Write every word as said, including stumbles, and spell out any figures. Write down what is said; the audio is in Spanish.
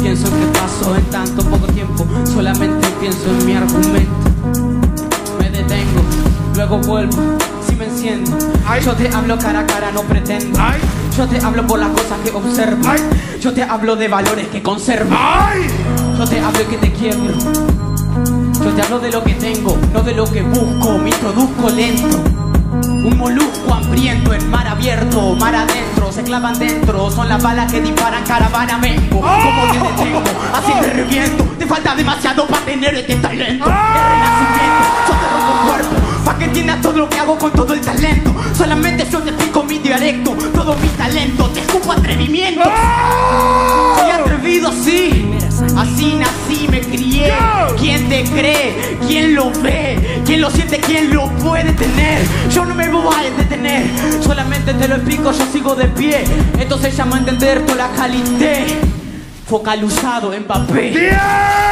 pienso en qué pasó en tanto poco tiempo, solamente pienso en mi argumento. Me detengo, luego vuelvo, si me enciendo. Ay. Yo te hablo cara a cara, no pretendo. Ay. Yo te hablo por las cosas que observo. Ay. Yo te hablo de valores que conservo. Ay. Yo te hablo que te quiebro. Yo te hablo de lo que tengo, no de lo que busco. Me introduzco lento, un molusco hambriento en mar abierto, mar adentro, se clavan dentro. Son las balas que disparan caravana vengo. Como te detengo, así te reviento. Te falta demasiado para tener este talento. El renacimiento, yo te rompo el cuerpo pa' que entiendas todo lo que hago con todo el talento. Solamente yo te explico mi dialecto, todo mi talento. Te escupo atrevimiento. Soy atrevido, sí. Así nací, me crié. ¿Quién te cree? ¿Quién lo ve? ¿Quién lo siente? ¿Quién lo puede tener? Yo no me voy a detener, solamente te lo explico, yo sigo de pie. Esto se llama entender toda la calité. Focalizado en papel.